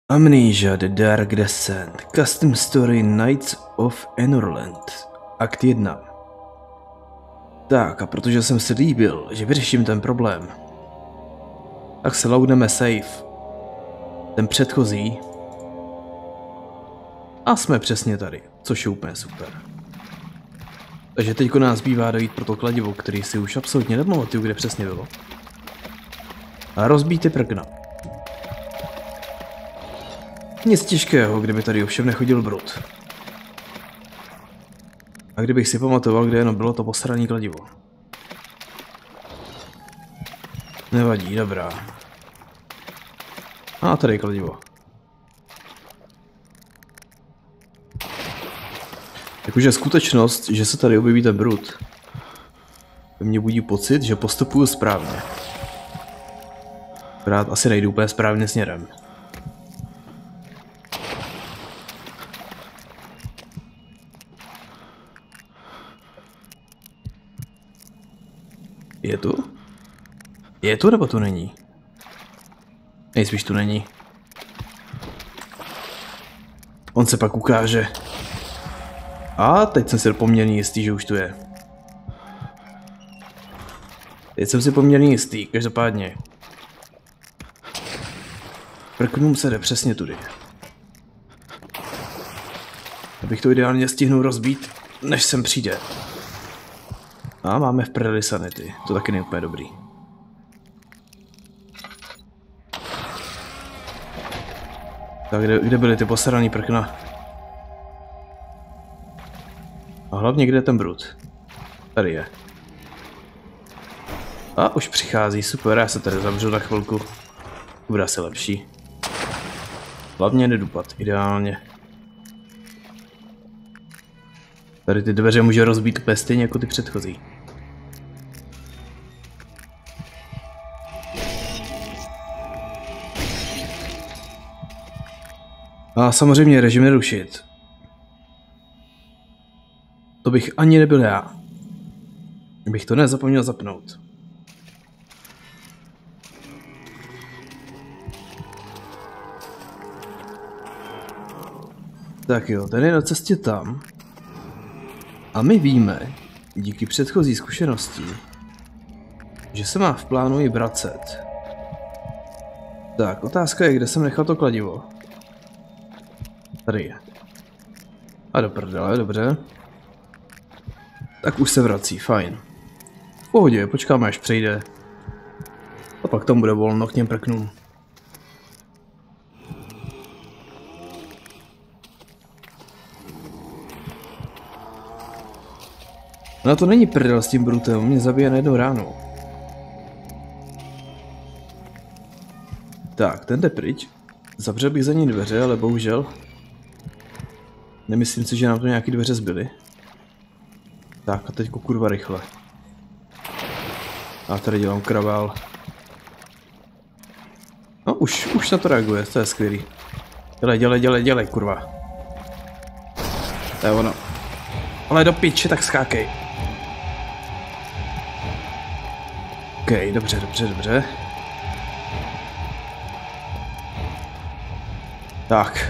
Amnesia The Dark Descent Custom Story Knights of Enorland Akt 1. Tak a protože jsem si líbil, že vyřeším ten problém, tak se loadneme save. Ten předchozí. A jsme přesně tady, což je úplně super. Takže teďko nás bývá dojít pro to kladivo, který si už absolutně nepamatuju, kde přesně bylo. A rozbít ty prkna. Nic těžkého, kdyby tady ovšem nechodil brud. A kdybych si pamatoval, kde jenom bylo to posraný kladivo. Nevadí, dobrá. A tady je kladivo. Jakože skutečnost, že se tady objeví ten brud, ve mně budí pocit, že postupuju správně. Akorát asi nejdu úplně správně směrem. Je tu? Je tu nebo tu není? Nejspíš tu není. On se pak ukáže. A teď jsem si poměrně jistý, že už tu je. Teď jsem si poměrně jistý, každopádně. Prknům se jde přesně tudy. Abych to ideálně stihnul rozbít, než sem přijde. A máme v prdeli sanity, to taky není úplně dobrý. Tak kde byly ty posraný prkna? A hlavně kde je ten brud? Tady je. A už přichází, super, já se tady zavřu na chvilku. Bude asi lepší. Hlavně nedupat, ideálně. Tady ty dveře může rozbít úplně stejně jako ty předchozí. A samozřejmě režim nerušit. To bych ani nebyl já. Bych to nezapomněl zapnout. Tak jo, ten je na cestě tam. A my víme, díky předchozí zkušenosti, že se má v plánu i vracet. Tak, otázka je, kde jsem nechal to kladivo. Tady je. A do prdele, dobře. Tak už se vrací, fajn. V pohodě, počkáme, až přejde. A pak tam bude volno k těm prknům. No to není prdel s tím brutem, mě zabije na jednou ránu. Tak, ten jde pryč. Zavřel bych za ní dveře, ale bohužel nemyslím si, že nám to nějaký dveře zbyly. Tak a teďko kurva rychle. A tady dělám kravál. No už na to reaguje, to je skvělý. Dělej, kurva. To je ono. Ale do piče, tak skákej. OK, dobře. Tak.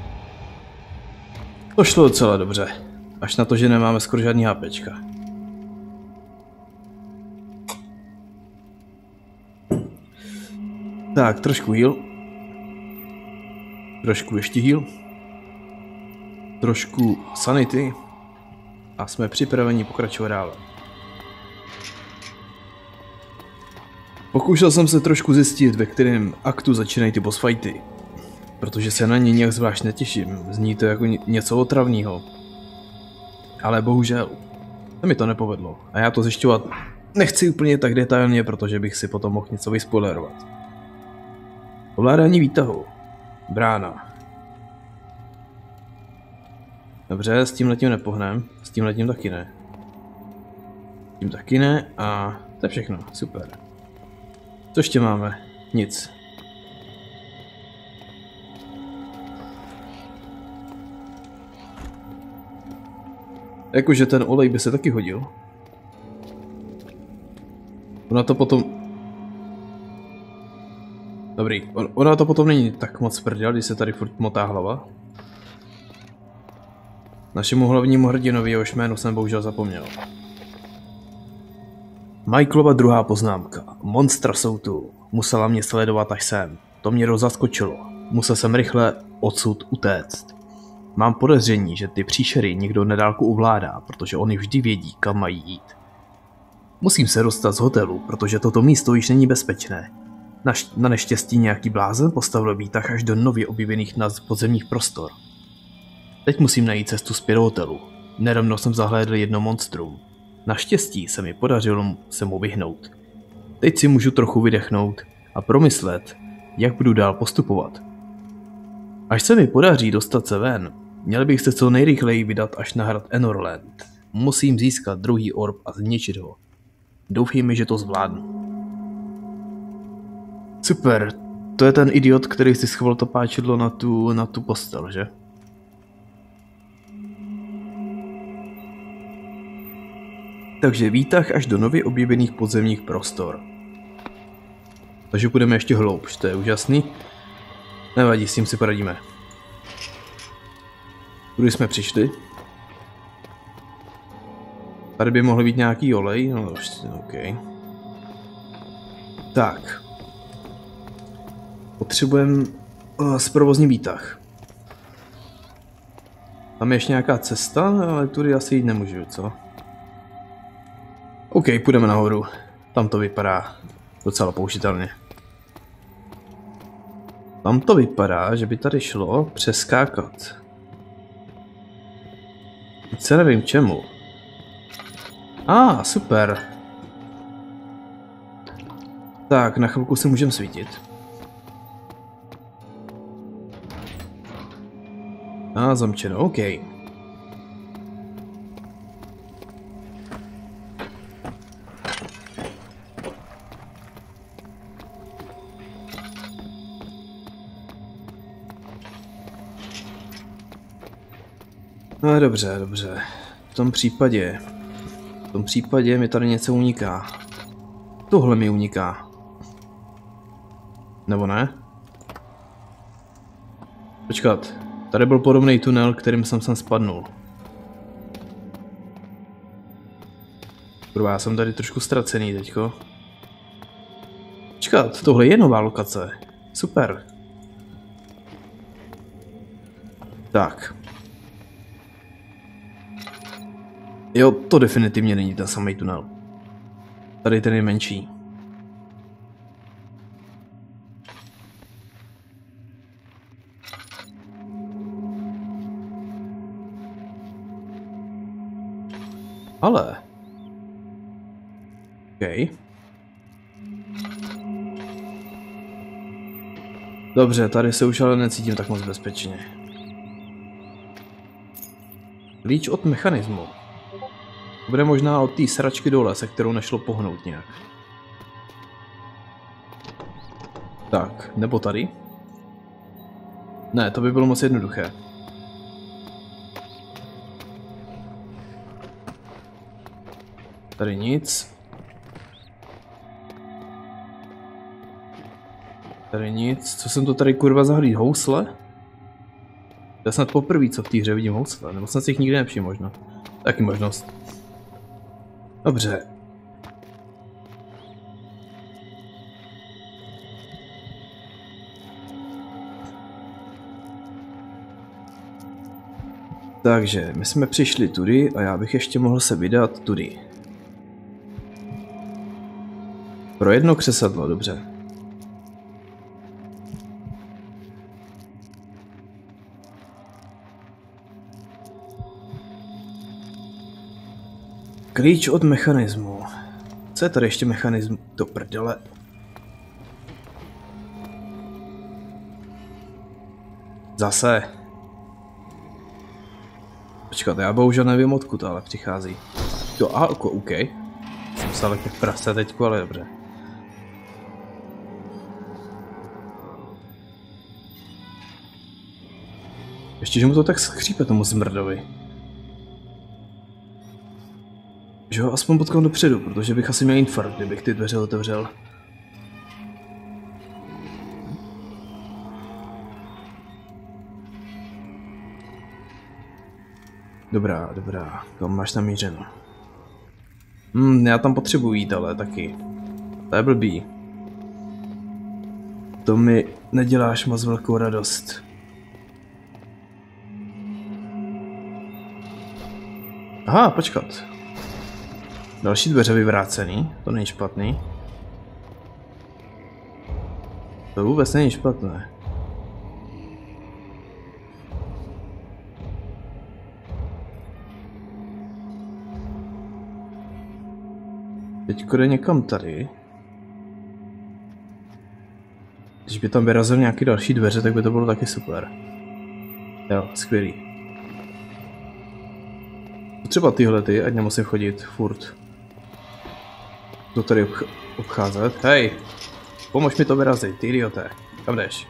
To šlo docela dobře. Až na to, že nemáme skoro žádný HPčka. Tak, trošku heal. Trošku ještě heal. Trošku sanity. A jsme připraveni pokračovat dále. Pokoušel jsem se trošku zjistit, ve kterém aktu začínají ty boss fighty. Protože se na ně nějak zvlášť netěším. Zní to jako něco otravného. Ale bohužel se mi to nepovedlo. A já to zjišťovat nechci úplně tak detailně, protože bych si potom mohl něco vyspoilerovat. Ovládání výtahu. Brána. Dobře, s tímhletím nepohnem. S tímhletím taky ne. S tím taky ne a to je všechno. Super. Co ještě máme? Nic. Jakože ten olej by se taky hodil. Ona to potom... Dobrý, ona to potom není tak moc prdel, když se tady furt motá hlava. Našemu hlavnímu hrdinovi, jehož jméno jsem bohužel zapomněl. Michaelova druhá poznámka. Monstra jsou tu. Musela mě sledovat až sem. To mě rozaskočilo. Musel jsem rychle odsud utéct. Mám podezření, že ty příšery někdo nedálku ovládá, protože oni vždy vědí, kam mají jít. Musím se dostat z hotelu, protože toto místo již není bezpečné. Na neštěstí nějaký blázen postavil výtah až do nově objevených podzemních prostor. Teď musím najít cestu zpět do hotelu. Nedávno jsem zahlédl jedno monstrum. Naštěstí se mi podařilo se mu vyhnout. Teď si můžu trochu vydechnout a promyslet, jak budu dál postupovat. Až se mi podaří dostat se ven, měl bych se co nejrychleji vydat až na hrad Enorland. Musím získat druhý orb a zničit ho. Doufejme, že to zvládnu. Super, to je ten idiot, který si schoval to páčidlo na tu postel, že? Takže výtah až do nově objevených podzemních prostor. Takže půjdeme ještě hloubš, to je úžasný. Nevadí, s tím si poradíme. Kudy jsme přišli? Tady by mohl být nějaký olej, no ok. Tak. Potřebujeme zprovozní výtah. Tam je ještě nějaká cesta, ale tudy asi jít nemůžu, co? OK, půjdeme nahoru. Tam to vypadá docela použitelně. Tam to vypadá, že by tady šlo přeskákat. Teď se nevím čemu. Super. Tak, na chvilku si můžeme svítit. Zamčeno, OK. No dobře. V tom případě mi tady něco uniká. Tohle mi uniká. Nebo ne? Počkat, tady byl podobný tunel, kterým jsem sem spadnul. Kurva, já jsem tady trošku ztracený teďko. Počkat, tohle je nová lokace. Super. Tak. Jo, to definitivně není ten samý tunel. Tady ten je menší. Ale... OK. Dobře, tady se už ale necítím tak moc bezpečně. Klíč od mechanismu. Bude možná od té sračky dole, se kterou nešlo pohnout nějak. Tak, nebo tady? Ne, to by bylo moc jednoduché. Tady nic. Tady nic. Co jsem to tady kurva zahlíd? Housle? Já snad poprvé, co v té hře vidím housle. Nebo jsem si jich nikdy nepřijel možno. Taky možnost. Dobře. Takže my jsme přišli tudy a já bych ještě mohl se vydat tudy. Pro jedno křesadlo, dobře. Klíč od mechanismu. Co je tady ještě mechanismu? Do prdele. Zase. Počkat, já bohužel nevím, odkud ale přichází. Jo, OK. Jsem se ale jako prase teďku, ale dobře. Ještě, že mu to tak skřípe tomu zmrdovi. Že ho aspoň potkám dopředu, protože bych asi měl infarkt, kdybych ty dveře otevřel. Dobrá, dobrá. Kam máš namířeno? Já tam potřebuji jít, ale taky. To je blbý. To mi neděláš moc velkou radost. Aha, počkat. Další dveře vyvrácený, to není špatný. To vůbec není špatné. Teďko jde někam tady. Když by tam vyrazil nějaký další dveře, tak by to bylo taky super. Jo, skvělý. Třeba tyhle ty, ať nemusím chodit furt. To tady obcházet. Hej! Pomož mi to vyrazit, ty idioté. Kam jdeš?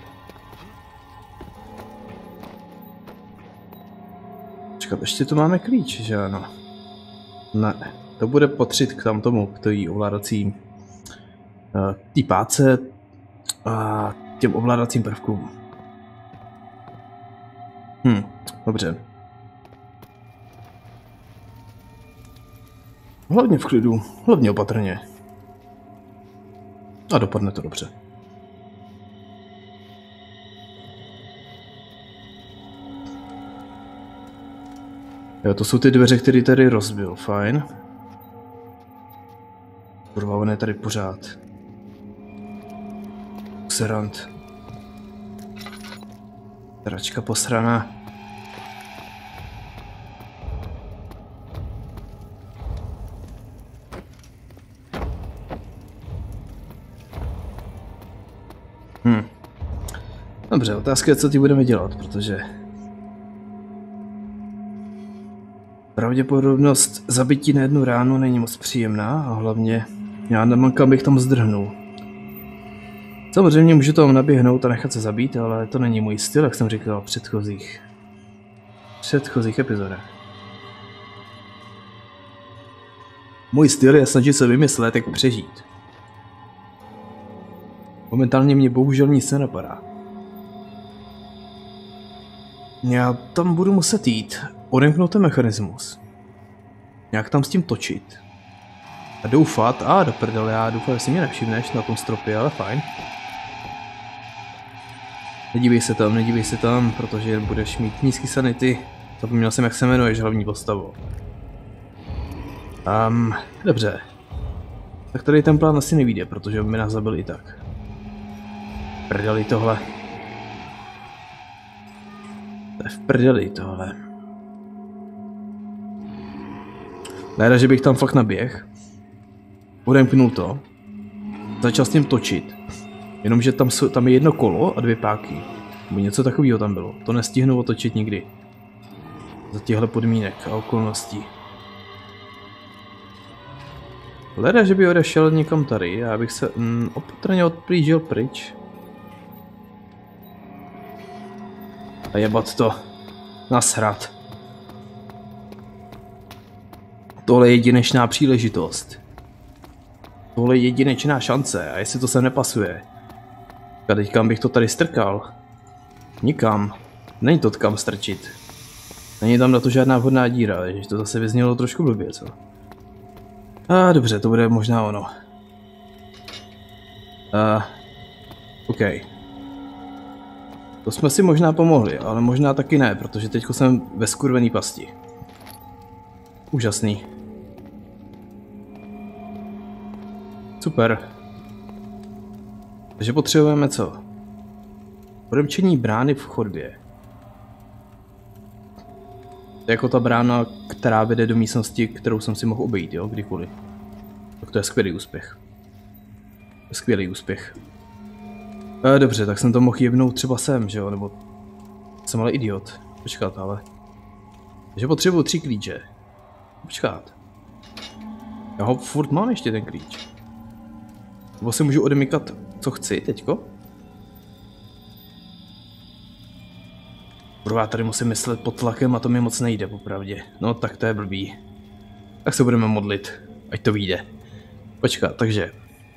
Počkat, ještě tu máme klíč, že ano? Ne, to bude patřit k tamtomu, který ovládací tý páce a těm ovládacím prvkům. Dobře. Hlavně v klidu, hlavně opatrně. A dopadne to dobře. Jo, to jsou ty dveře, které tady rozbil, fajn. Kurva, on je tady pořád. Serant. Tračka posraná. Dobře, otázka je, co ti budeme dělat, protože pravděpodobnost zabití na jednu ránu není moc příjemná a hlavně já nemám kam bych tam zdrhnul. Samozřejmě můžu tam naběhnout a nechat se zabít, ale to není můj styl, jak jsem říkal v předchozích epizodách. Můj styl je snažit se vymyslet, jak přežít. Momentálně mě bohužel nic nenapadá. Já tam budu muset jít, odemknout ten mechanismus. Nějak tam s tím točit. A doufat, do prdele, já doufám, že si mě nevšimneš na tom stropě, ale fajn. Nedívej se tam, protože budeš mít nízký sanity. Zapomněl jsem, jak se jmenuješ hlavní postavu. Dobře. Tak tady ten plán asi nevíde, protože by nás zabil i tak. Prdeli tohle. To je v prdeli tohle. Nejde, že bych tam fakt naběh. Odemknul to. Začal s tím točit. Jenomže tam je jedno kolo a 2 páky. Nebo něco takového tam bylo. To nestihnu otočit nikdy. Za těchto podmínek a okolností. Leda, že by odešel někam tady, já bych se opatrně odplížil pryč. A jebat to. Nasrat. Tohle je jedinečná příležitost. Tohle je jedinečná šance a jestli to sem nepasuje. A teď kam bych to tady strkal? Nikam. Není to kam strčit. Není tam na to žádná vhodná díra, takže to zase vyznělo trošku blbě, co? Dobře, to bude možná ono. OK. To jsme si možná pomohli, ale možná taky ne, protože teďko jsem ve skurvený pasti. Úžasný. Super. Takže potřebujeme co? Odemčení brány v chodbě. To je jako ta brána, která vede do místnosti, kterou jsem si mohl obejít, jo, kdykoliv. Tak to je skvělý úspěch. Skvělý úspěch. Dobře, tak jsem to mohl jebnout třeba sem, že jo, nebo... Jsem ale idiot. Počkat, ale... Takže potřebuju 3 klíče. Počkat. Já ho furt mám ještě ten klíč. Nebo si můžu odemykat, co chci teďko? Kurva, tady musím myslet pod tlakem a to mi moc nejde, popravdě. No tak to je blbý. Tak se budeme modlit, ať to vyjde. Počkat, takže...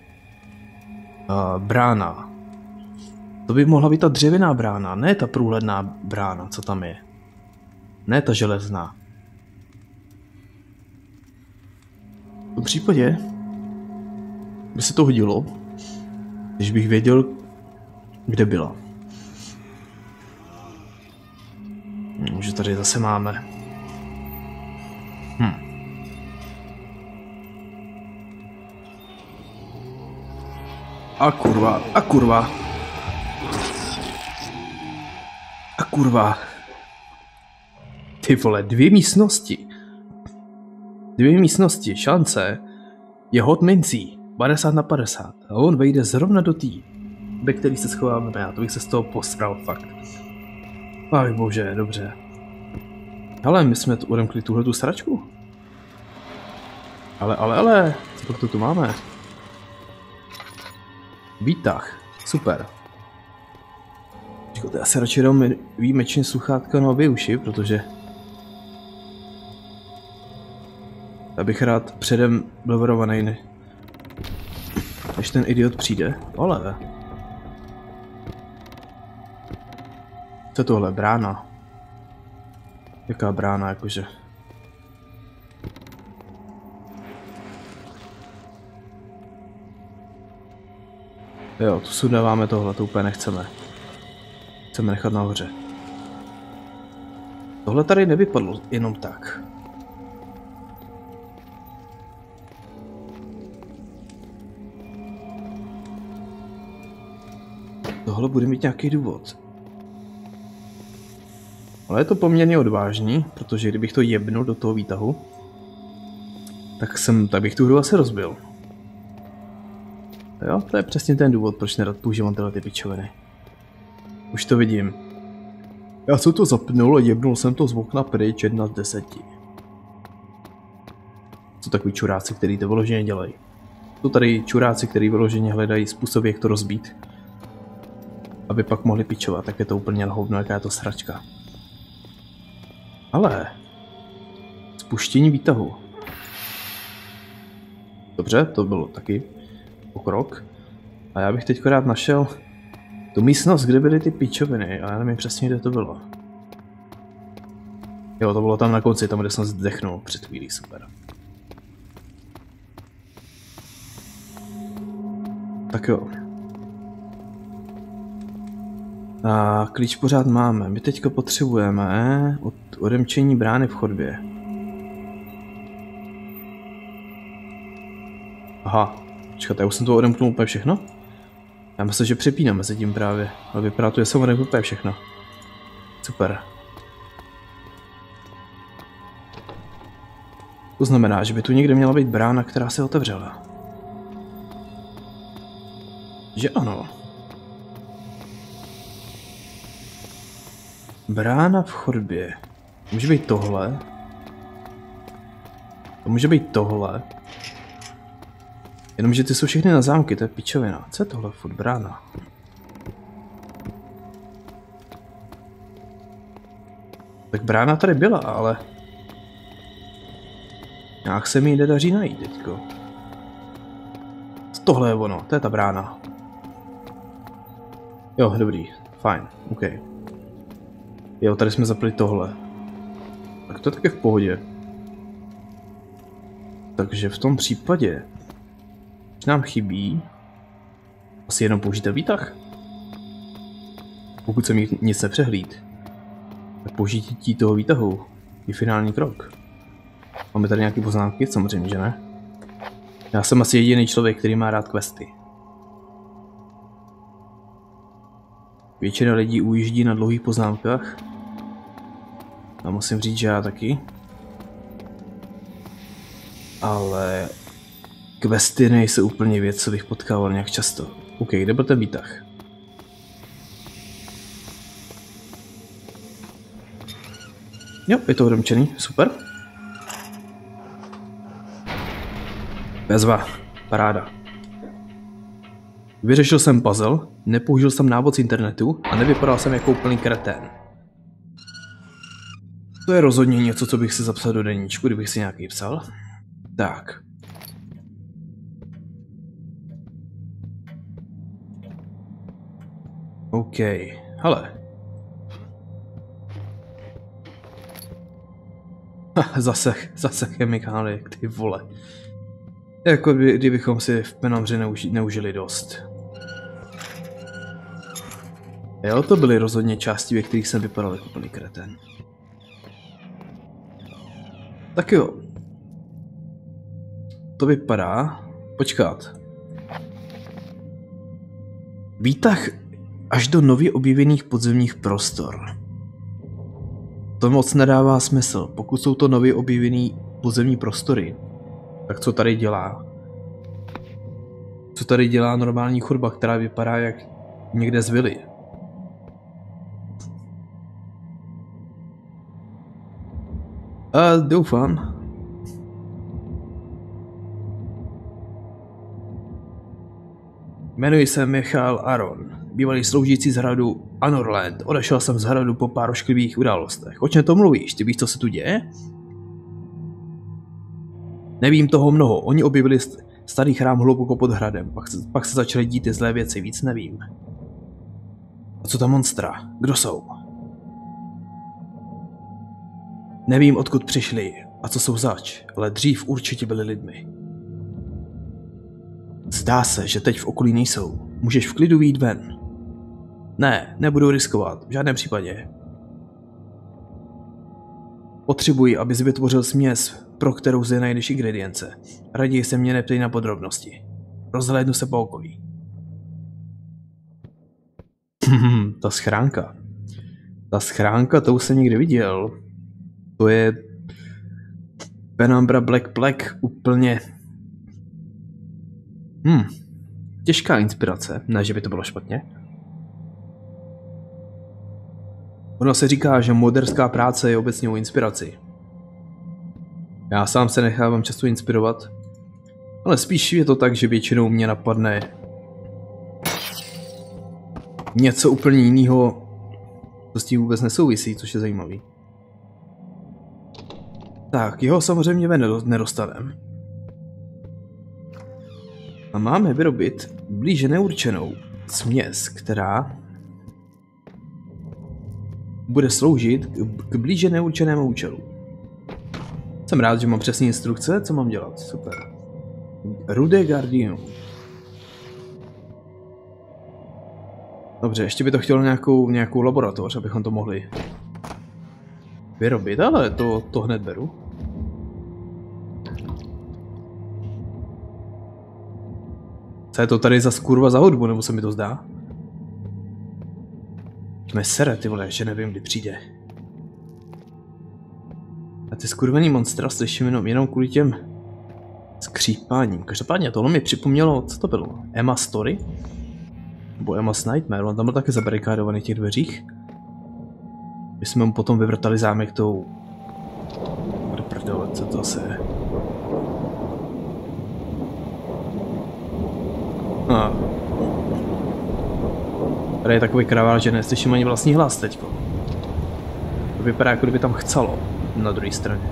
brána. To by mohla být ta dřevěná brána, ne ta průhledná brána, co tam je. ne ta železná. V tom případě by se to hodilo, když bych věděl, kde byla. Že tady zase máme. A kurva, a kurva. A kurva. Ty vole, 2 místnosti. 2 místnosti, šance je hod mincí, 50 na 50. A on vejde zrovna do tý, ve který se schováme já, to bych se z toho posral, fakt. Ach bože, dobře. Ale my jsme tu odemkli tuhletu sračku. Ale, co pak to tu máme? Výtah, super. Já si radši dám výjimečně sluchátka na obě uši, protože já bych rád předem byl varovaný, než ten idiot přijde. Ale. Co je tohle? Brána. Jaká brána, jakože? Jo, tu sundáváme tohle, to úplně nechceme. Chceme nechat nahoře. Tohle tady nevypadlo jenom tak. Tohle bude mít nějaký důvod. Ale je to poměrně odvážný, protože kdybych to jebnul do toho výtahu, tak bych tu hru asi rozbil. Jo, to je přesně ten důvod, proč nerad používám tyhle ty pičoviny. Už to vidím. Já jsem to zapnul a jebnul jsem to z okna pryč 1 z 10. Jsou takový čuráci, který to vyloženě dělají. Jsou tady čuráci, který vyloženě hledají způsoby, jak to rozbít. Aby pak mohli pičovat, tak je to úplně hovno, jaká je to sračka. Ale spuštění výtahu. Dobře, to bylo taky pokrok. A já bych teď rád našel tu místnost, kde byly ty pičoviny, a já nevím přesně, kde to bylo. Jo, to bylo tam na konci, tam, kde jsem zdechnul před chvílí, super. Tak jo. A klíč pořád máme. My teďka potřebujeme odemčení brány v chodbě. Aha, počkat, já už jsem to odemknul úplně všechno? Já myslím, že přepínám mezi tím právě, ale vypadá to, že jsem odemknul úplně všechno. Super. To znamená, že by tu někde měla být brána, která se otevřela. Že ano. Brána v chodbě. Může být tohle. To může být tohle. Jenomže ty jsou všechny na zámky, to je pičovina. Co je tohle furt brána? Tak brána tady byla, ale nějak se mi ji nedaří najít teďko. Tohle je ono, to je ta brána. Jo, dobrý, fajn, OK. Jo, tady jsme zapli tohle. Tak to je taky v pohodě. Takže v tom případě nám chybí asi jenom použít výtah. Pokud jsem nic nepřehlíd, tak použití toho výtahu je finální krok. Máme tady nějaké poznámky? Samozřejmě, že ne. Já jsem asi jediný člověk, který má rád questy. Většina lidí ujíždí na dlouhých poznámkách. A musím říct, že já taky. Ale questy nejsou úplně věc, co bych potkával nějak často. OK, kde byl ten výtah? Jo, je to odemčený, super. Bezva, paráda. Vyřešil jsem puzzle, nepoužil jsem návod z internetu a nevypadal jsem jako úplný kretén. To je rozhodně něco, co bych si zapsal do deníčku, kdybych si nějaký psal. Tak. OK, hele. Zase chemikálie, ty vole. Jako kdybychom si v Penamře neužili dost. Jo, to byly rozhodně části, ve kterých jsem vypadal jako plný kreten. Tak jo. To vypadá... Počkat. Výtah až do nově objevených podzemních prostor. To moc nedává smysl. Pokud jsou to nově objevený podzemní prostory, tak co tady dělá? Co tady dělá normální chodba, která vypadá jak někde z vily? Doufám. Jmenuji se Michal Aron, bývalý sloužící z hradu Anorland. Odešel jsem z hradu po pár ošklivých událostech. O čem to mluvíš? Ty víš, co se tu děje? Nevím toho mnoho. Oni objevili starý chrám hluboko pod hradem. Pak se začaly dít ty zlé věci, víc nevím. A co ta monstra? Kdo jsou? Nevím, odkud přišli a co jsou zač, ale dřív určitě byli lidmi. Zdá se, že teď v okolí nejsou. Můžeš v klidu vyjít ven. Ne, nebudu riskovat, v žádném případě. Potřebuji, abys vytvořil směs, pro kterou zde najdeš ingredience. Raději se mě neptej na podrobnosti. Rozhlédnu se po okolí. Ta schránka. Ta schránka, to už jsem někde viděl. To je Penumbra Black Plague úplně... Těžká inspirace, ne, že by to bylo špatně. Ono se říká, že moderská práce je obecně o inspiraci. Já sám se nechávám často inspirovat, ale spíš je to tak, že většinou mě napadne něco úplně jiného, co s tím vůbec nesouvisí, což je zajímavý. Tak, jeho samozřejmě nedostaneme. A máme vyrobit blíže neurčenou směs, která bude sloužit k blíže neurčenému účelu. Jsem rád, že mám přesné instrukce, co mám dělat. Super. Rude Guardian. Dobře, ještě by to chtělo nějakou laboratoř, abychom to mohli vyrobit, ale to hned beru. Co je to tady za skurva za hudbu, nebo se mi to zdá? Mě sere, ty vole, že nevím, kdy přijde. A ty skurvený monstra slyším jenom kvůli těm skřípáním. Každopádně tohle mi připomnělo, co to bylo? Emma Story? Nebo Emma's Nightmare, on tam byl taky zabarikádovaný v těch dveřích. My jsme mu potom vyvrtali zámek tou... Do prdele, co to asi je? Tady je takový kravál, že neslyším ani vlastní hlas teďko. To vypadá, jako kdyby tam chcelo na druhé straně.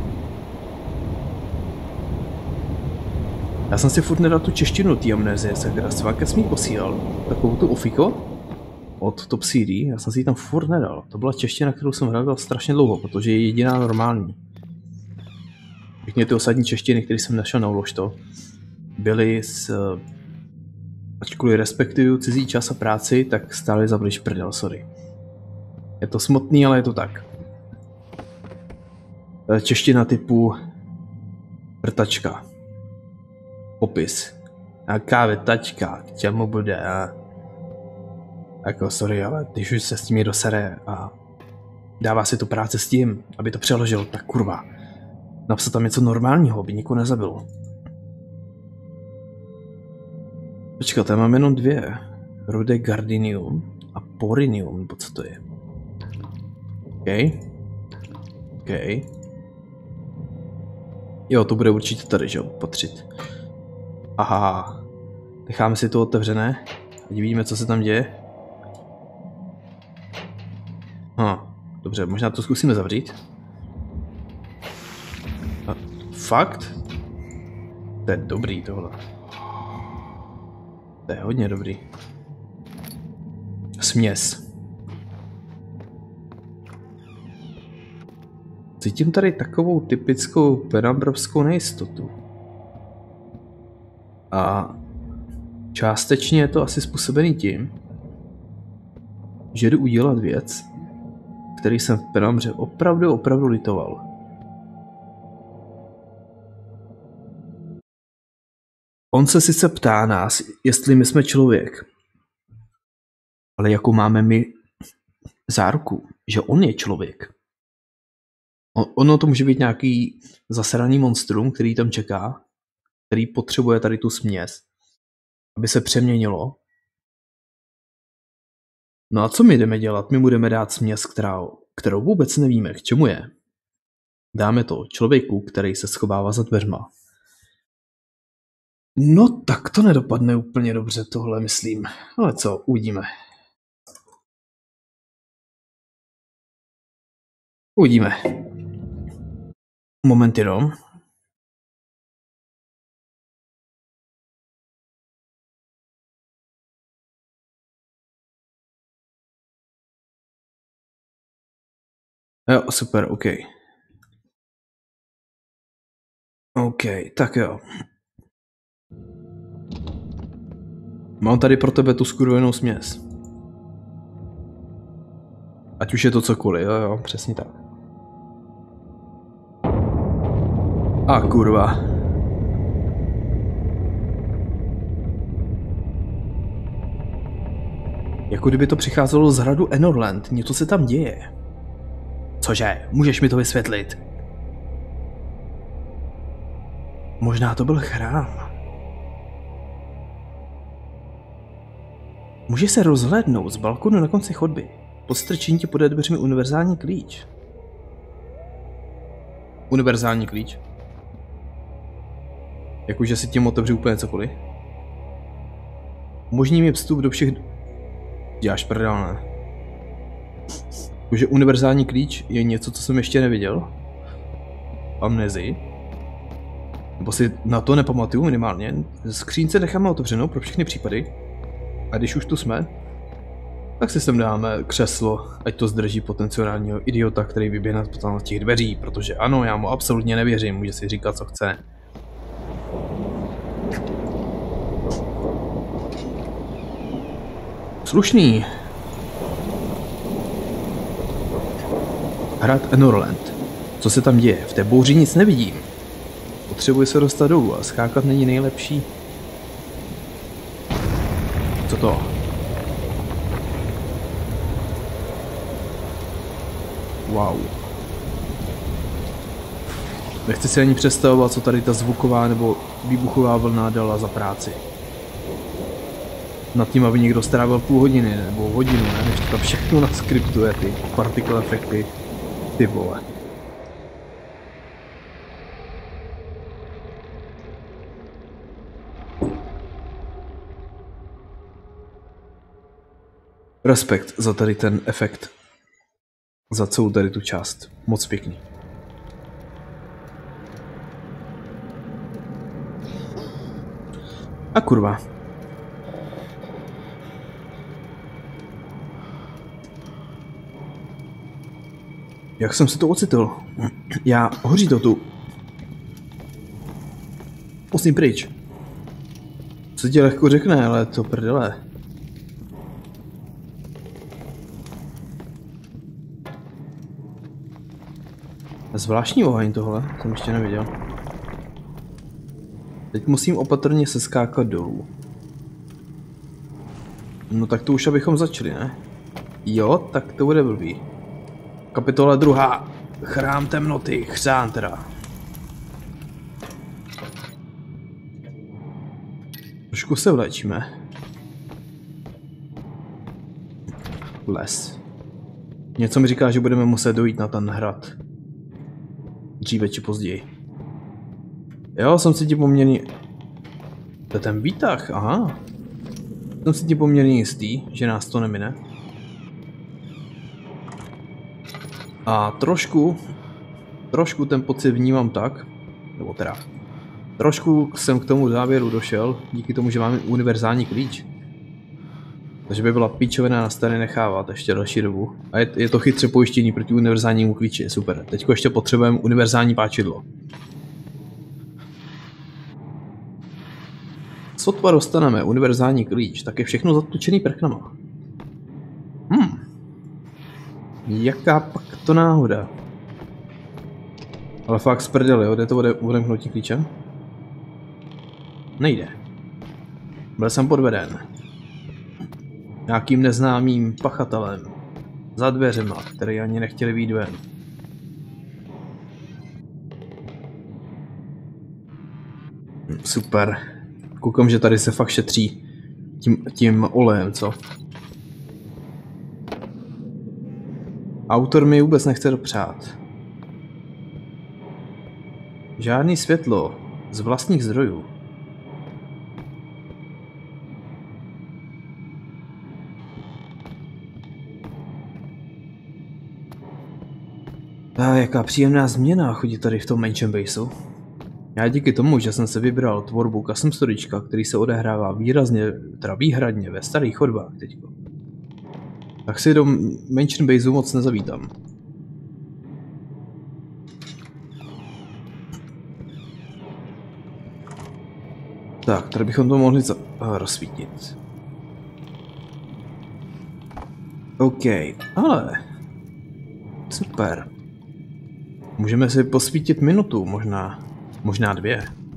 Já jsem si furt nedal tu češtinu té amnézie, která Svanka mi posílal. Takovou tu ofiko od Top CD, já jsem si ji tam furt nedal. To byla čeština, kterou jsem hledal strašně dlouho, protože je jediná normální. Všechny ty osadní češtiny, které jsem našel na Uložto, byly ačkoliv respektuju cizí čas a práci, tak stále zablíž prdel, sorry. Je to smutný, ale je to tak. Čeština typu vrtačka. Popis. Jaká vrtačka, k čemu bude a... Jako sorry, ale když už se s tím dosere a dává si tu práci s tím, aby to přeložil, tak kurva. Napsat tam něco normálního, aby nikoho nezabilo. Počkat, já mám jenom dvě. Rude Gardinium a Porinium, nebo co to je? OK. Jo, to bude určitě tady, že jo, patřit. Aha. Necháme si to otevřené. Ať vidíme, co se tam děje. Dobře, možná to zkusíme zavřít. Fakt? To je dobrý tohle. To je hodně dobrý. Směs. Cítím tady takovou typickou penambrovskou nejistotu. A částečně je to asi způsobený tím, že jdu udělat věc, který jsem v Penambře opravdu litoval. On se sice ptá nás, jestli my jsme člověk, ale jakou máme my záruku, že on je člověk. Ono to může být nějaký zasraný monstrum, který tam čeká, který potřebuje tady tu směs, aby se přeměnilo. No a co my jdeme dělat? My budeme dát směs, kterou vůbec nevíme, k čemu je. Dáme to člověku, který se schovává za dveřma. No tak to nedopadne úplně dobře, tohle myslím. Ale co, uvidíme. Uvidíme. Moment jenom. Jo, super, OK. OK, tak jo. Mám tady pro tebe tu skurvenou směs. Ať už je to cokoliv, jo, přesně tak. A kurva. Jako kdyby to přicházelo z hradu Enorland, něco se tam děje. Cože, můžeš mi to vysvětlit? Možná to byl chrám. Může se rozhlédnout z balkonu na konci chodby. Podstrčení ti pode dveřmi univerzální klíč. Univerzální klíč? Jakože si tím otevřu úplně cokoliv? Umožní mi vstup do všech... Děláš prdel, ne? Jakože univerzální klíč je něco, co jsem ještě neviděl? Amnezii? Nebo si na to nepamatuju minimálně. Skřínce necháme otevřenou pro všechny případy. A když už tu jsme, tak si sem dáme křeslo, ať to zdrží potenciálního idiota, který vyběhne z těch dveří, protože ano, já mu absolutně nevěřím, může si říkat, co chce. Slušný. Hrad Enorland. Co se tam děje? V té bouři nic nevidím. Potřebuji se dostat dolů a skákat není nejlepší. Co to? Wow. Nechci si ani představovat, co tady ta zvuková nebo výbuchová vlna dala za práci. Nad tím, aby někdo strávil půl hodiny nebo hodinu, ne? Než to všechno naskriptuje, ty particle efekty. Ty vole. Respekt za tady ten efekt. Za celou tady tu část. Moc pěkný. A kurva. Jak jsem se to ocitl? Já hoří to tu. Musím pryč. Co ti lehko řekne, ale to prdele. Zvláštní oheň tohle, jsem ještě neviděl. Teď musím opatrně seskákat dolů. No tak to už abychom začali, ne? Jo, tak to bude blbý. Kapitola 2. Chrám temnoty, chřán teda. Trošku se vléčíme. Les. Něco mi říká, že budeme muset dojít na ten hrad. Dříve či později. Jo, jsem si ti poměrně... To je ten výtah, aha. Jsem si ti poměrně jistý, že nás to nemine. A trošku ten pocit vnímám tak, nebo teda, trošku jsem k tomu závěru došel, díky tomu, že máme univerzální klíč. Takže by byla píčovina nás tady nechávat ještě další dobu. A je to chytře pojištění proti univerzálnímu klíči, super. Teďko ještě potřebujeme univerzální páčidlo. Sotva dostaneme univerzální klíč, tak je všechno zatlučený prknama. Jaká pak to náhoda? Ale fakt z prdele, jo? Jde to odemknutí klíčem? Nejde. Byl jsem podveden. Nějakým neznámým pachatelem. Za dveřema, které ani nechtěli vyjít ven. Super. Koukám, že tady se fakt šetří tím olejem, co? Autor mi vůbec nechce dopřát. Žádný světlo z vlastních zdrojů. A jaká příjemná změna chodí tady v tom Mansion Baseu. Já díky tomu, že jsem se vybral tvorbu custom storyčka, který se odehrává výhradně ve starých chodbách teďko, tak si do Mansion Baseu moc nezavítám. Tak, tady bychom to mohli rozsvítit. OK, ale... Super. Můžeme si posvítit minutu, možná 2.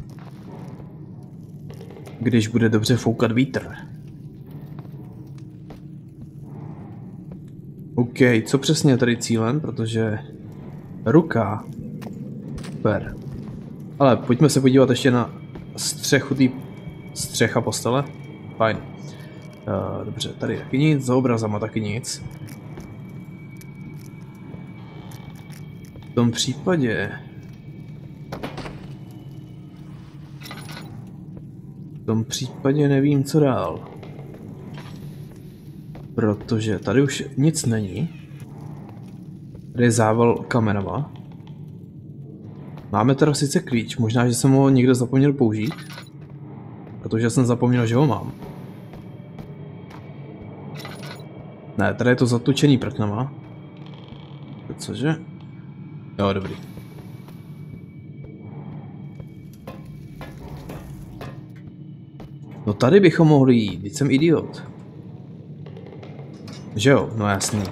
Když bude dobře foukat vítr. OK, co přesně je tady cílem, protože... Ruka. Super. Ale pojďme se podívat ještě na střecha postele. Fajn. Dobře, tady taky nic, za obrazama taky nic. V tom případě nevím, co dál. Protože tady už nic není. Tady je zával kamenama. Máme teda sice klíč, možná, že jsem ho někde zapomněl použít. Protože jsem zapomněl, že ho mám. Ne, tady je to zatlučený prknama. Cože? Jo, dobrý. No tady bychom mohli jít, teď jsem idiot. Že jo, no jasný.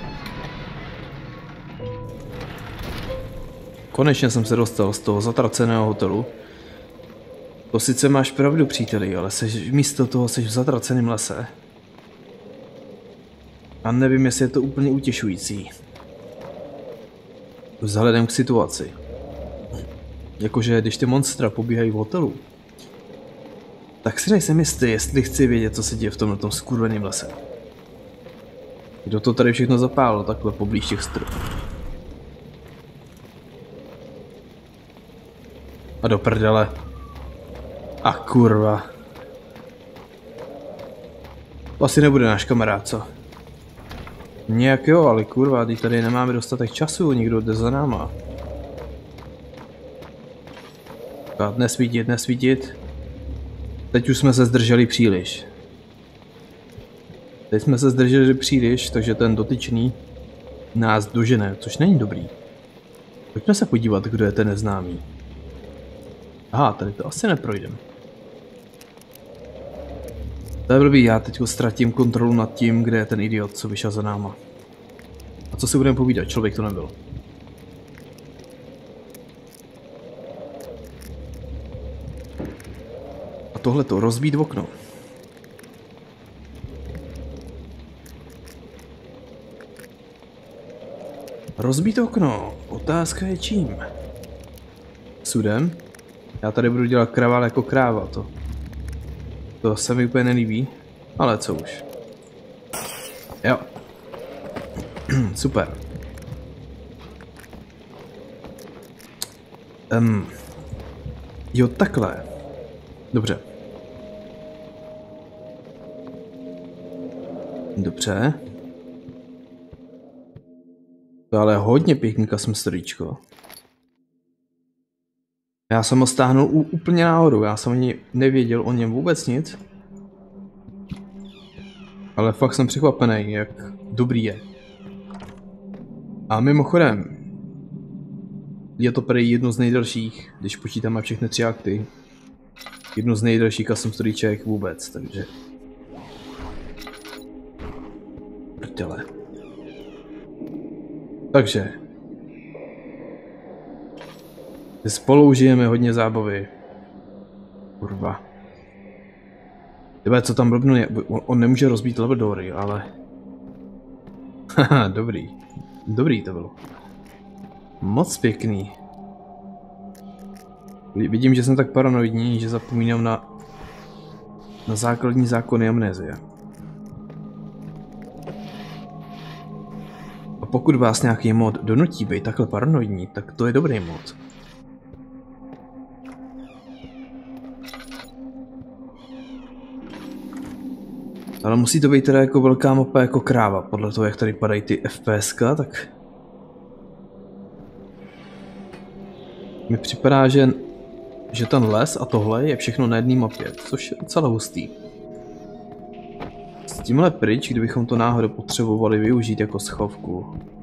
Konečně jsem se dostal z toho zatraceného hotelu. To sice máš pravdu, příteli, ale místo toho jsi v zatraceném lese. A nevím, jestli je to úplně utěšující. Vzhledem k situaci. Jakože když ty monstra pobíhají v hotelu, tak si nejsem jistý, jestli chci vědět, co se děje v tomhle skurveném lese. Kdo to tady všechno zapálil takhle poblíž těch strop? A do prdele. A kurva. To asi nebude náš kamarád, co? Nějak jo, ale kurva, teď tady nemáme dostatek času, nikdo jde za náma. Tak, nesvítit. Teď už jsme se zdrželi příliš. Takže ten dotyčný nás dožene, což není dobrý. Pojďme se podívat, kdo je ten neznámý. Aha, tady to asi neprojdem. To je blbý, já teď ztratím kontrolu nad tím, kde je ten idiot, co vyšel za náma. A co si budeme povídat, člověk to nebyl. A tohleto, rozbít v okno. Rozbít okno, otázka je čím? Sudem? Já tady budu dělat kravál jako kráva, to se mi úplně nelíbí, ale co už. Jo. Super. Jo, takhle. Dobře. To ale hodně pěkný custom storyčko. Já jsem ho stáhnul úplně náhodou, já jsem ani nevěděl o něm vůbec nic. Ale fakt jsem překvapený, jak dobrý je. A mimochodem, je to prý jedno z nejdelších, když počítáme všechny 3 akty. Jedno z nejdelších custom storyček vůbec, takže... Prdele. Takže... Spolu užijeme hodně zábavy. Kurva. Tebe, co tam blbnu je? On nemůže rozbít level doory, ale... Haha, dobrý. Dobrý to bylo. Moc pěkný. Vidím, že jsem tak paranoidní, že zapomínám na základní zákony amnézie. A pokud vás nějaký mod donutí být takhle paranoidní, tak to je dobrý mod. Ale musí to být teda jako velká mapa jako kráva, podle toho, jak tady padají ty FPSka, tak... Mi připadá, že ten les a tohle je všechno na jedné mapě, což je docela hustý. S tímhle pryč, kdybychom to náhodou potřebovali využít jako schovku.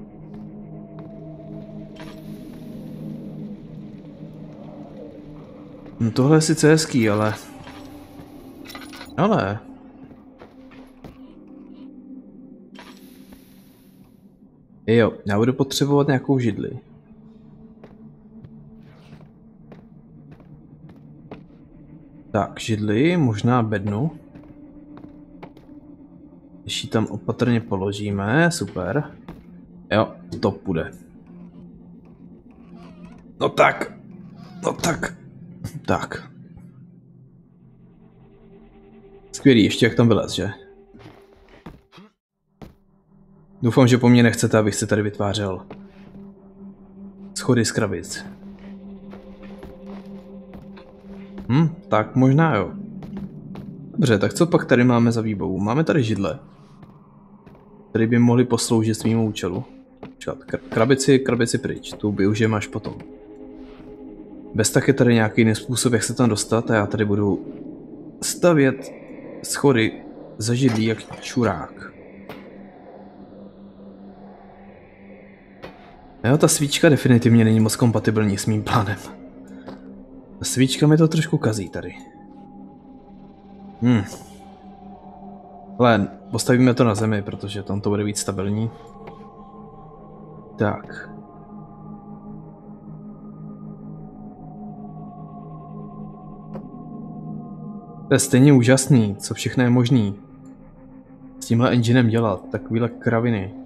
No tohle je sice hezký, ale... Jo, já budu potřebovat nějakou židli. Tak, židli, možná bednu. Když ji tam opatrně položíme, super. Jo, to půjde. No tak. Tak. Skvělý, ještě jak tam vylez, že? Doufám, že po mně nechcete, abych se tady vytvářel schody z krabic. Tak možná jo. Dobře, tak co pak tady máme za výbavu? Máme tady židle, které by mohly posloužit svému účelu. Krabici pryč, tu využijeme až potom. Bez tak je tady nějaký jiný způsob, jak se tam dostat, a já tady budu stavět schody za židlí jak čurák. Jo, ta svíčka definitivně není moc kompatibilní s mým plánem. Ta svíčka mi to trošku kazí tady. Ale postavíme to na zemi, protože tam to bude víc stabilní. Tak. To je stejně úžasný, co všechno je možný s tímhle enginem dělat, takovýhle kraviny.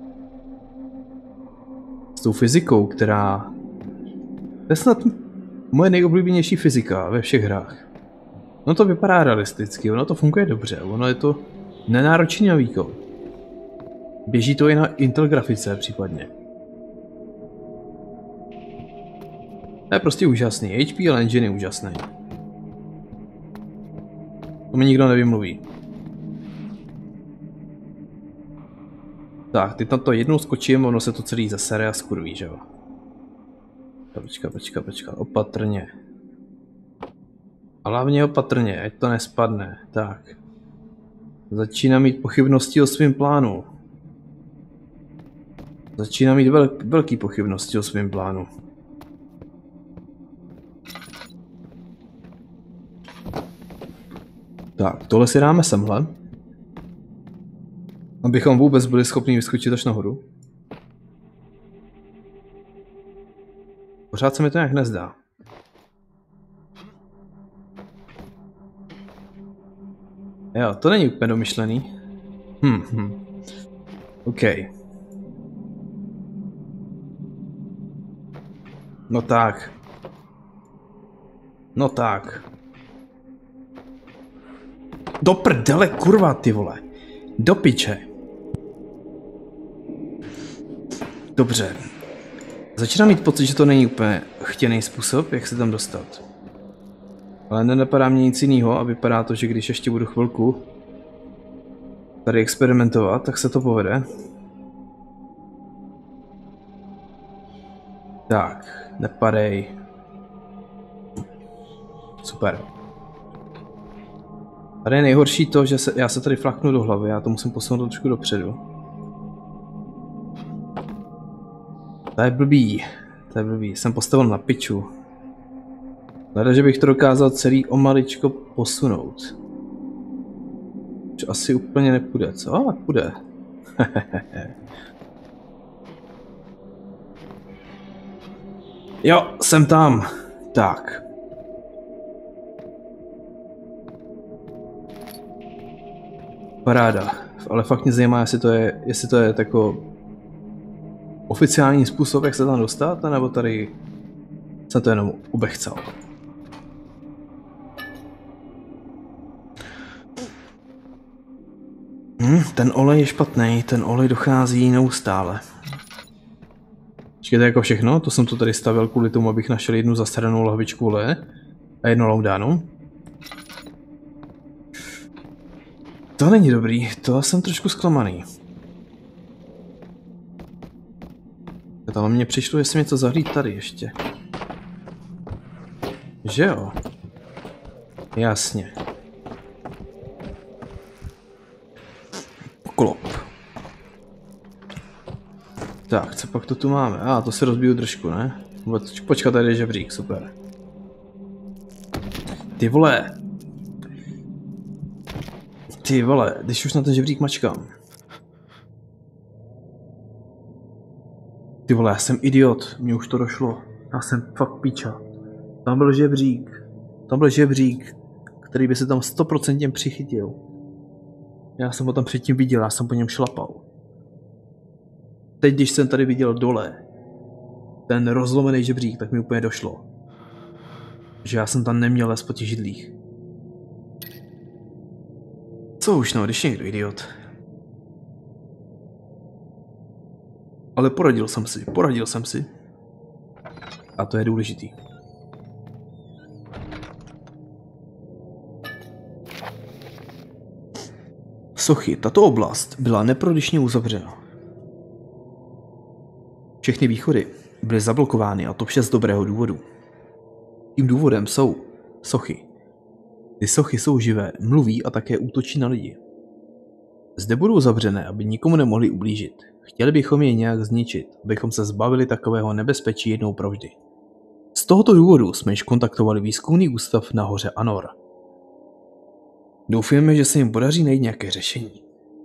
S tou fyzikou, která... To je snad moje nejoblíbenější fyzika ve všech hrách. No to vypadá realisticky, ono to funguje dobře, ono je to nenáročný na výkon. Běží to i na Intel grafice případně. To je prostě úžasný, HPL engine je úžasný. To mi nikdo nevymluví. Tak, teď na to jednou skočím, ono se to celý zasere a skurví, že jo? Počkat, opatrně. A hlavně opatrně, ať to nespadne. Tak. Začínám mít pochybnosti o svém plánu. Začínám mít velký pochybnosti o svém plánu. Tak, tohle si dáme semhle. Abychom vůbec byli schopni vyskočit až nahoru. Pořád se mi to nějak nezdá. Jo, to není úplně domyšlený. OK. No tak. Do prdele, kurva, ty vole. Do piče. Dobře. Začínám mít pocit, že to není úplně chtěný způsob, jak se tam dostat. Ale nenapadá mě nic jiného a vypadá to, že když ještě budu chvilku tady experimentovat, tak se to povede. Tak, nepadej. Super. Tady je nejhorší to, že já se tady flaknu do hlavy, já to musím posunout trošku dopředu. To je blbý, jsem postavil na piču. Hleda, že bych to dokázal celý o maličko posunout. Což asi úplně nepůjde, co? Ale půjde. Jo, jsem tam. Tak. Paráda. Ale fakt mě zajímá, jestli to je tako oficiální způsob, jak se tam dostat, nebo tady jsem to jenom ubechcal. Ten olej je špatný, ten olej dochází neustále. Počkejte, jako všechno, to jsem to tady stavil kvůli tomu, abych našel jednu zastranou lahvičku oleje a jednu laudánu. To není dobrý, to jsem trošku zklamaný. Ale mně přišlo, že jsem něco zahlíd tady ještě. Že jo? Jasně. Klop. Tak, co pak to tu máme? To se rozbiju trošku, ne? Počkat, tady je žebřík, super. Ty vole, když už na ten žebřík mačkám. Ty vole, já jsem idiot, mně už to došlo. Já jsem fakt píča. Tam byl žebřík, který by se tam 100% přichytil. Já jsem ho tam předtím viděl, já jsem po něm šlapal. Teď, když jsem tady viděl dole ten rozlomený žebřík, tak mi úplně došlo, že já jsem tam neměl les po těch židlích. Co už no, když někdo idiot. Ale poradil jsem si. A to je důležitý. Sochy, tato oblast byla neprodyšně uzavřena. Všechny východy byly zablokovány a to vše z dobrého důvodu. Tím důvodem jsou sochy. Ty sochy jsou živé, mluví a také útočí na lidi. Zde budou zavřené, aby nikomu nemohli ublížit. Chtěli bychom je nějak zničit, abychom se zbavili takového nebezpečí jednou provždy. Z tohoto důvodu jsme již kontaktovali výzkumný ústav na hoře Anor. Doufujeme, že se jim podaří najít nějaké řešení.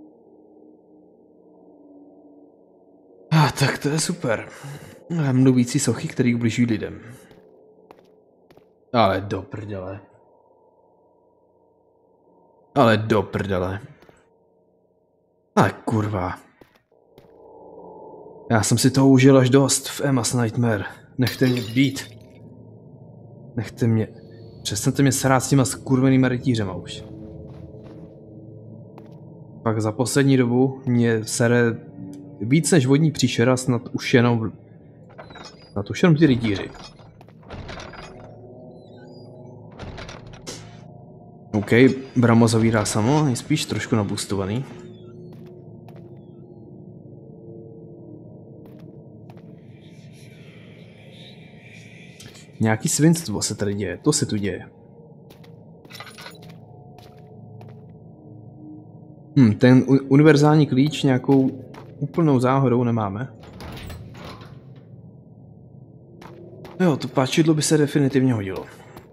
Tak to je super. Mluvící sochy, který ubližují lidem. Ale do prdele. Ale kurva. Já jsem si toho užil až dost v Emma's Nightmare. Nechte mě být. Přestaňte mě srát s těma skurvenýma rytířema už. Pak za poslední dobu mě sere víc než vodní příšera, snad už jenom ty rytíři. OK, bramo zavírá samo, je spíš trošku nabustovaný. Nějaký svinstvo se tady děje, to se tu děje. Ten univerzální klíč nějakou úplnou záhodou nemáme. Jo, to páčidlo by se definitivně hodilo.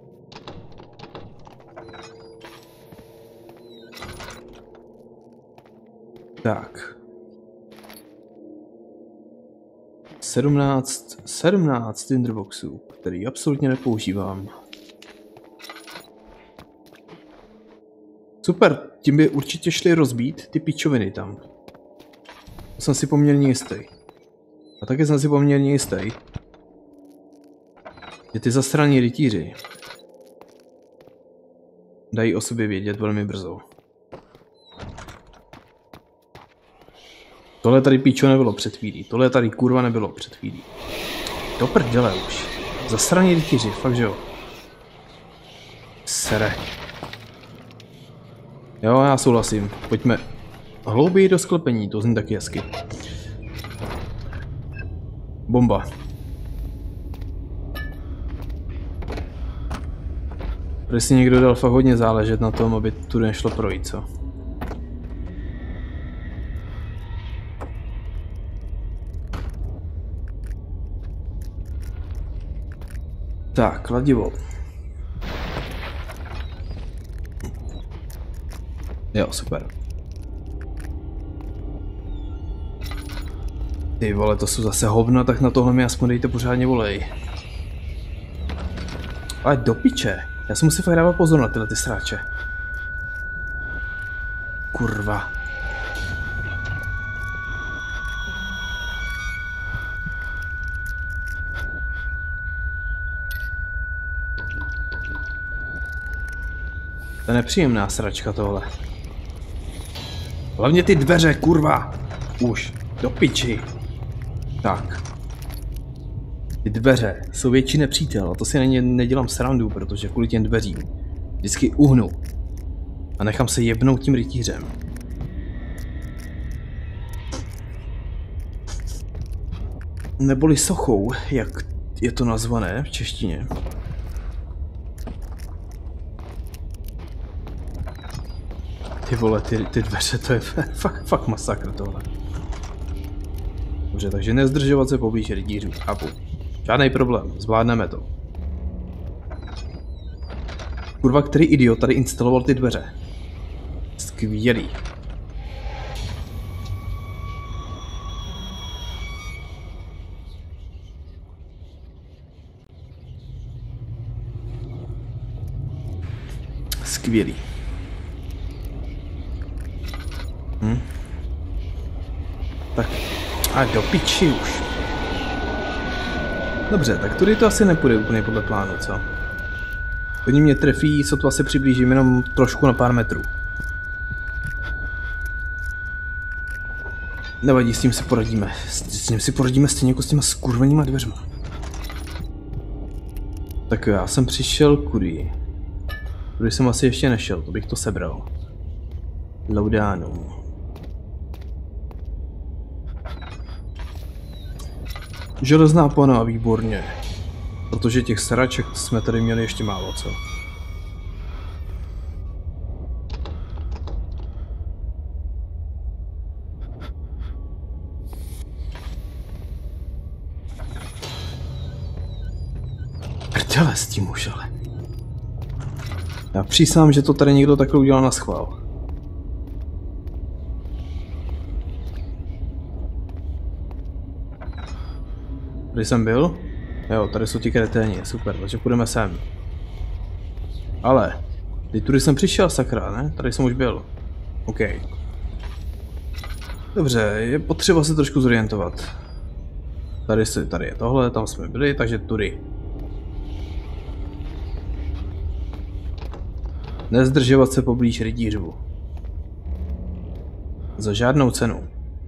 Tak. 17 tinderboxů, který absolutně nepoužívám. Super, tím by určitě šli rozbít ty pičoviny tam. To jsem si poměrně jistý. A také jsem si poměrně jistý, že ty zasraní rytíři dají o sobě vědět velmi brzo. Tohle tady píčo nebylo před chvílí, tohle tady kurva nebylo před chvílí. Do prdele už. Zasraní rytíři, fakt že jo. Sere. Jo, já souhlasím. Pojďme hlouběji do sklepení, to zní taky hezky. Bomba. Protože si někdo dal fakt hodně záležet na tom, aby tu nešlo projít, co? Tak, kladivo. Jo, super. Ty vole, to jsou zase hovna, tak na tohle mi aspoň dejte pořádně volej. Ale do piče. Já si musím fakt dávat pozor na tyhle ty sráče. Kurva. To je nepříjemná sračka tohle. Hlavně ty dveře, kurva. Už, do piči. Tak. Ty dveře jsou větší nepřítel a to si na ně nedělám srandu, protože kvůli těm dveřím vždycky uhnu a nechám se jebnout tím rytířem. Neboli sochou, jak je to nazvané v češtině. Ty vole, ty dveře, to je fakt masakr tohle. Dobře, takže nezdržovat se poblíž rytířů, chápu. Žádný problém, zvládneme to. Kurva, který idiot tady instaloval ty dveře? Skvělý. Skvělý. Tak, a do piči už. Dobře, tak tudy to asi nepůjde úplně podle plánu, co? Oni mě trefí, sotva se přiblížím jenom trošku na pár metrů. Nevadí, s tím si poradíme. S tím si poradíme stejně jako s těma skurvenýma dveřma. Tak já jsem přišel kudy. Kudy jsem asi ještě nešel, to bych to sebral. Laudanum. Železná pana, výborně. Protože těch sraček jsme tady měli ještě málo, co? Prdele s tím už, ale. Já přísám, že to tady někdo takhle udělal na schvál. Tady jsem byl? Jo, tady jsou ti kreténi, super, takže půjdeme sem. Ale, teď tudy jsem přišel, sakra, ne? Tady jsem už byl. OK. Dobře, je potřeba se trošku zorientovat. Tady je tohle, tam jsme byli, takže tudy. Nezdržovat se poblíž rytířů. Za žádnou cenu.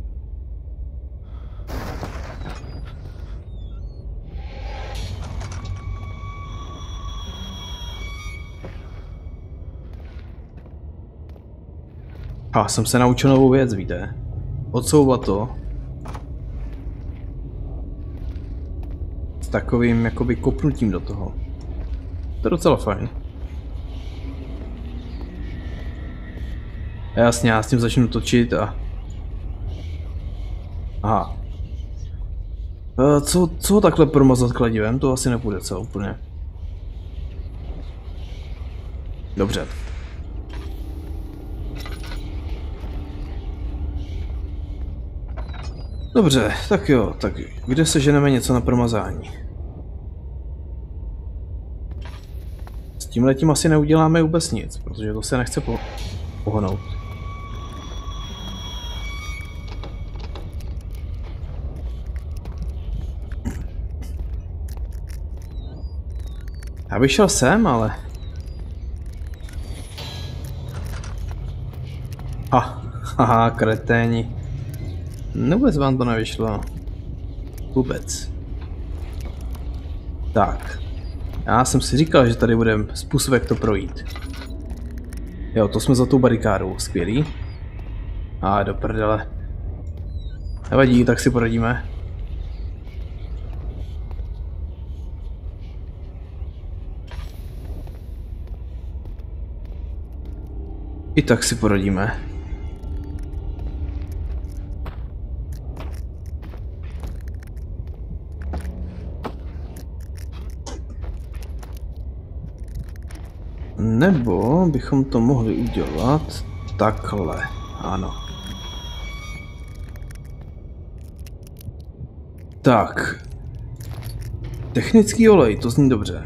A jsem se naučil novou věc, víte? Odsouvat to s takovým jakoby kopnutím do toho. To je docela fajn. Jasně, já s tím začnu točit a... Aha. Co takhle promazat kladivem? To asi nepůjde, co úplně. Dobře. Dobře, tak jo, tak kde se ženeme něco na promazání? S tímhletím asi neuděláme vůbec nic, protože to se nechce pohnout. Já bych šel sem, ale... Haha, kreténi. Vůbec vám to nevyšlo. Vůbec. Tak. Já jsem si říkal, že tady bude způsob, jak to projít. Jo, to jsme za tou barikádou. Skvělý. A do prdele. Nevadí, tak si poradíme. I tak si poradíme. Nebo bychom to mohli udělat takhle. Ano. Tak. Technický olej, to zní dobře.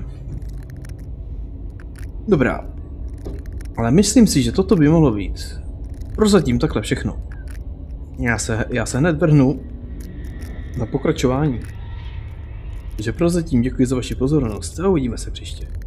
Dobrá. Ale myslím si, že toto by mohlo být. Prozatím takhle všechno. Já se hned vrhnu na pokračování. Takže prozatím děkuji za vaši pozornost a uvidíme se příště.